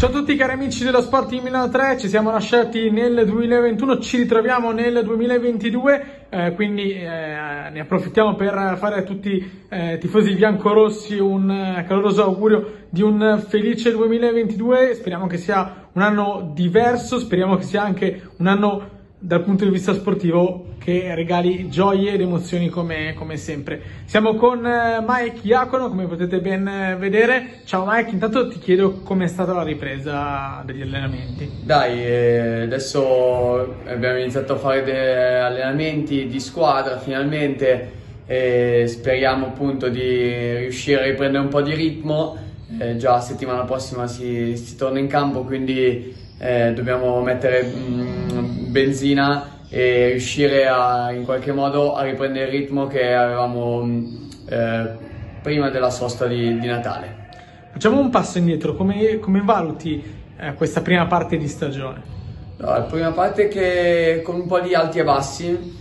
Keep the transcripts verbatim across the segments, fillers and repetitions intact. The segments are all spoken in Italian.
Ciao a tutti cari amici dello Sport Team Milano tre, ci siamo lasciati nel duemilaventuno, ci ritroviamo nel duemilaventidue, eh, quindi eh, ne approfittiamo per fare a tutti i eh, tifosi biancorossi un eh, caloroso augurio di un felice duemilaventidue. Speriamo che sia un anno diverso, speriamo che sia anche un anno dal punto di vista sportivo che regali gioie ed emozioni come, come sempre. Siamo con eh, Mike Iacono, come potete ben eh, vedere. Ciao Mike, intanto ti chiedo com'è stata la ripresa degli allenamenti. Dai, eh, adesso abbiamo iniziato a fare degli allenamenti di squadra finalmente e speriamo appunto di riuscire a riprendere un po' di ritmo. Eh, già settimana prossima si, si torna in campo, quindi eh, dobbiamo mettere mh, benzina e riuscire a, in qualche modo a riprendere il ritmo che avevamo eh, prima della sosta di, di Natale. Facciamo un passo indietro, come, come valuti eh, questa prima parte di stagione? No, la prima parte che con un po' di alti e bassi,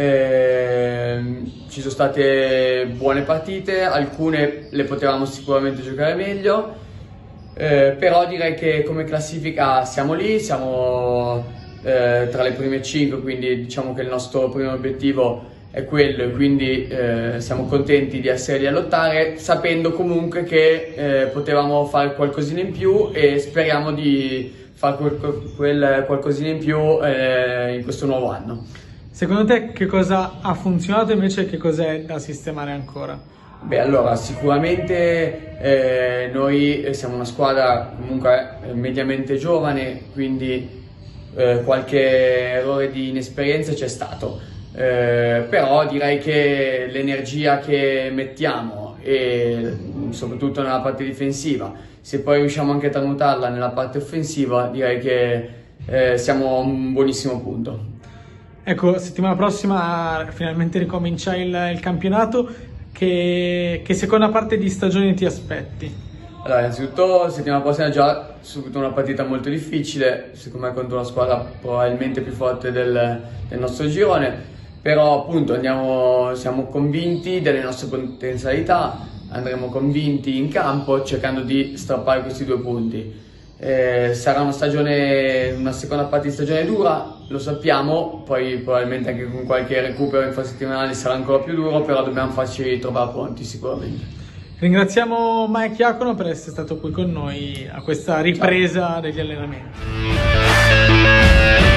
eh, ci sono state buone partite, alcune le potevamo sicuramente giocare meglio, eh, però direi che come classifica siamo lì, siamo Eh, tra le prime cinque, quindi diciamo che il nostro primo obiettivo è quello e quindi eh, siamo contenti di essere lì a lottare, sapendo comunque che eh, potevamo fare qualcosina in più e speriamo di fare quel, quel qualcosina in più eh, in questo nuovo anno. Secondo te che cosa ha funzionato invece e che cos'è da sistemare ancora? Beh, allora sicuramente eh, noi siamo una squadra comunque mediamente giovane, quindi Eh, qualche errore di inesperienza c'è stato, eh, però direi che l'energia che mettiamo e soprattutto nella parte difensiva, se poi riusciamo anche a tramutarla nella parte offensiva, direi che eh, siamo a un buonissimo punto. Ecco, settimana prossima finalmente ricomincia il, il campionato. Che, che seconda parte di stagione ti aspetti? Allora, innanzitutto settimana prossima già subito una partita molto difficile, secondo me contro una squadra probabilmente più forte del, del nostro girone, però appunto andiamo, siamo convinti delle nostre potenzialità, andremo convinti in campo cercando di strappare questi due punti. Eh, sarà una stagione, una seconda parte di stagione dura, lo sappiamo, poi probabilmente anche con qualche recupero infrasettimanale sarà ancora più duro, però dobbiamo farci trovare pronti sicuramente. Ringraziamo Mike Iacono per essere stato qui con noi a questa ripresa Ciao. degli allenamenti.